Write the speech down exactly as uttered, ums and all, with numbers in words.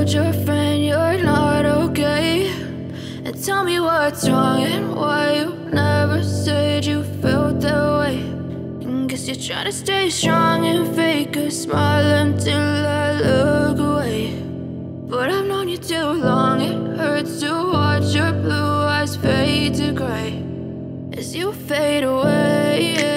told your friend you're not okay, and tell me what's wrong and why you never said you felt that way. And guess you're trying to stay strong and fake a smile until I look away. But I've known you too long, it hurts to watch your blue eyes fade to gray as you fade away.